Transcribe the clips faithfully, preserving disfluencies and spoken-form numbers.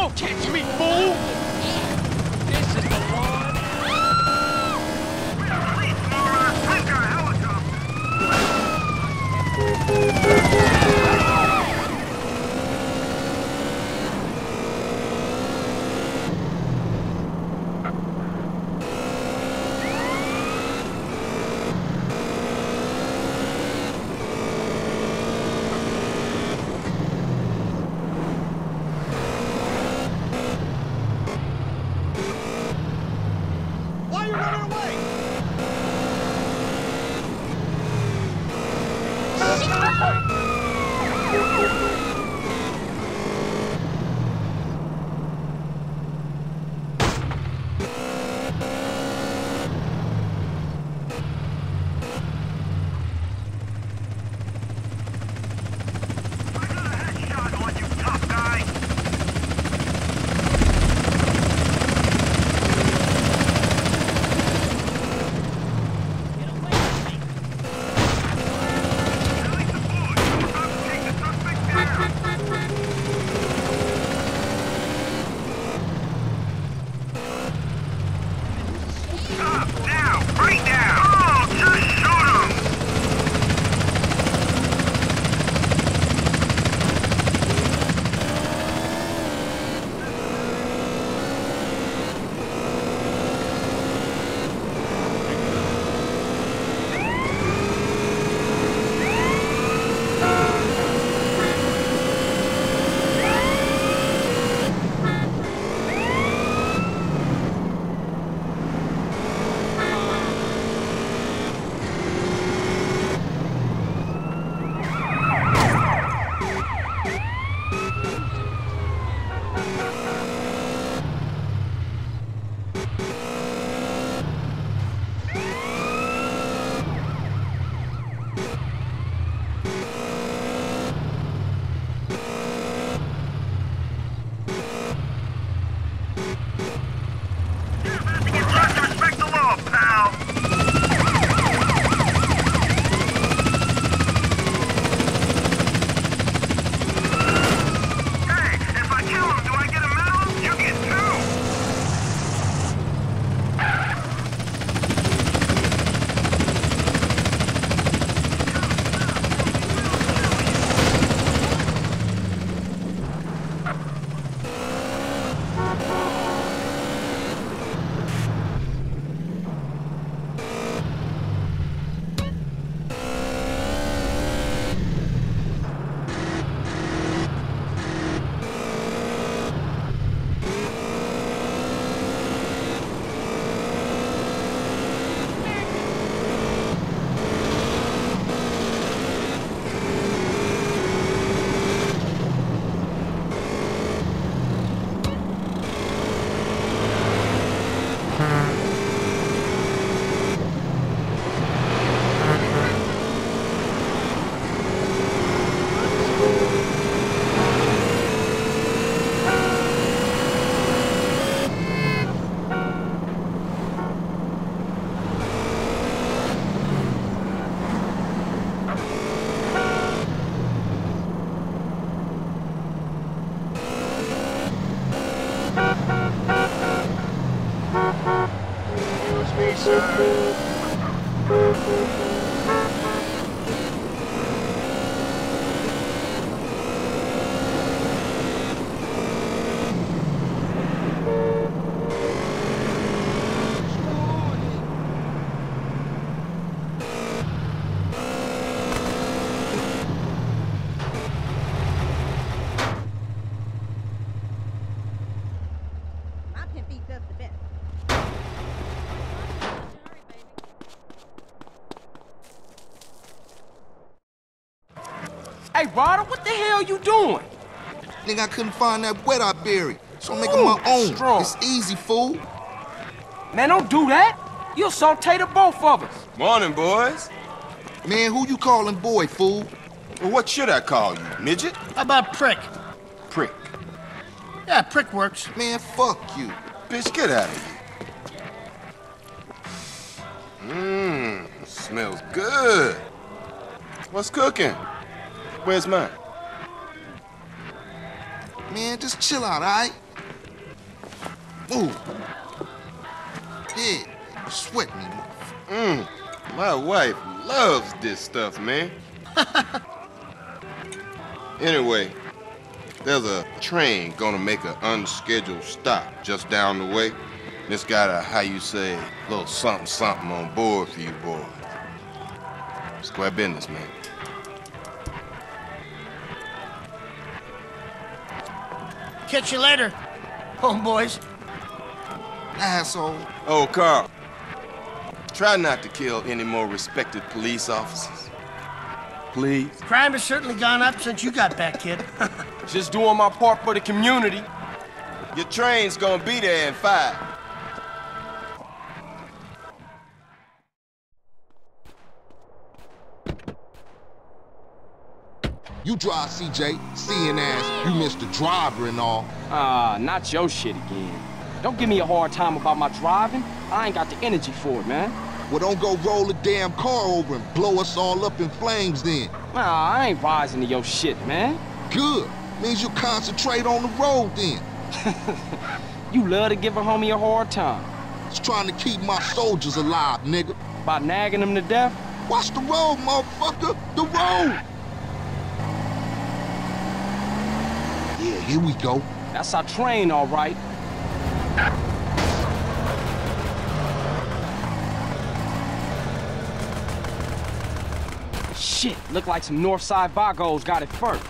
gonna catch me, fool! This is the one. Police, Laura! I've got a helicopter! Hey, Ryder, what the hell you doing? Nigga, I couldn't find that wet I buried, so I'm making my own. Strong. It's easy, fool. Man, don't do that. You'll saute the both of us. Morning, boys. Man, who you calling boy, fool? Well, what should I call you, midget? How about prick? Prick. Yeah, prick works. Man, fuck you. Bitch, get out of here. Mmm, smells good. What's cooking? Where's mine? Man, just chill out, all right? Move. Yeah, sweat me. Mmm, my wife loves this stuff, man. Anyway, there's a train gonna make an unscheduled stop just down the way. And it's got a, how you say, little something something on board for you boys. Square business, man. Catch you later, homeboys. Asshole. Oh, Carl, try not to kill any more respected police officers. Please. Crime has certainly gone up since you got back, kid. Just doing my part for the community. Your train's gonna be there in five. You drive, C J, seeing as you missed the driver and all. Ah, not your shit again. Don't give me a hard time about my driving. I ain't got the energy for it, man. Well, don't go roll the damn car over and blow us all up in flames then. Nah, I ain't rising to your shit, man. Good. Means you concentrate on the road then. You love to give a homie a hard time. It's trying to keep my soldiers alive, nigga. By nagging them to death? Watch the road, motherfucker. The road. Yeah, here we go. That's our train, all right. Shit, look like some Northside Vagos got it first.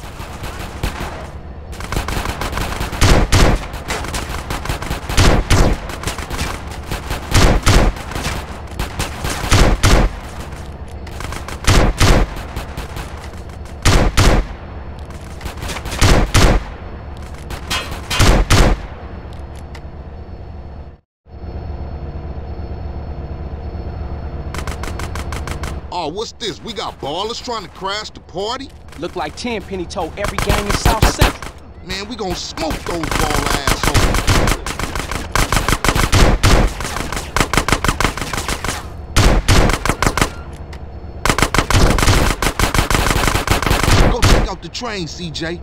Oh, what's this? We got ballers trying to crash the party? Look like Tenpenny told every gang in South Central. Man, we gonna smoke those ball assholes. Go check out the train, C J.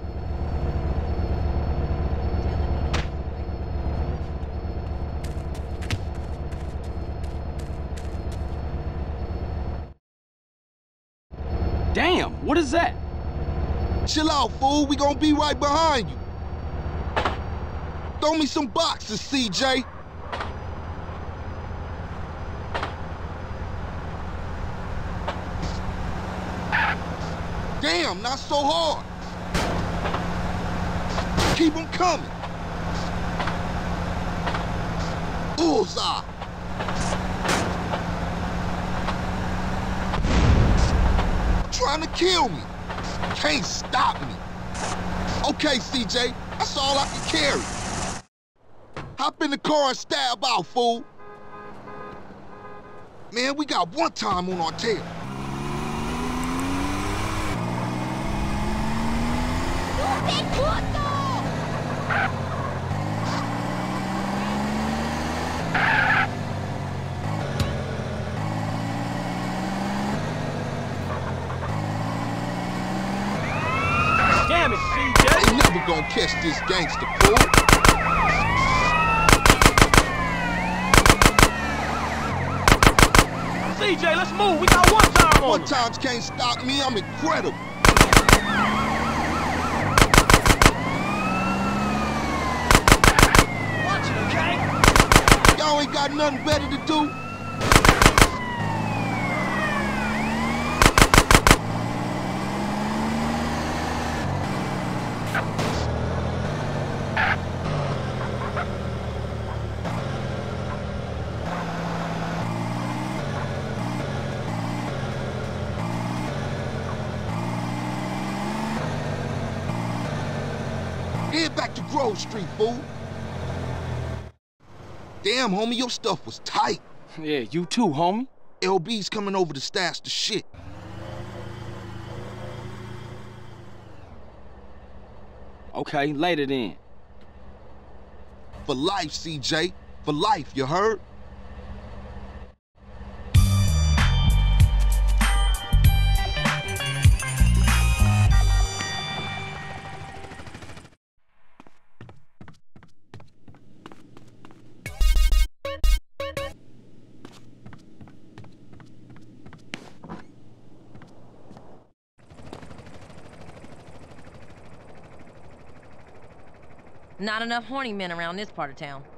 Damn, what is that? Chill out, fool. We gonna be right behind you. Throw me some boxes, C J. Damn, not so hard. Keep them coming. Bullseye. Trying to kill me. Can't stop me. Okay, C J, that's all I can carry. Hop in the car and stab out, fool. Man, we got one time on our tail. Damn it, C J! They never gonna catch this gangster, fool. C J, let's move. We got one time on One them. times can't stop me. I'm incredible. Watch it, okay? Y'all ain't got nothing better to do. Head back to Grove Street, fool. Damn, homie, your stuff was tight. Yeah, you too, homie. L B's coming over to stash the shit. Okay, later then. For life, C J. For life, you heard? Not enough horny men around this part of town.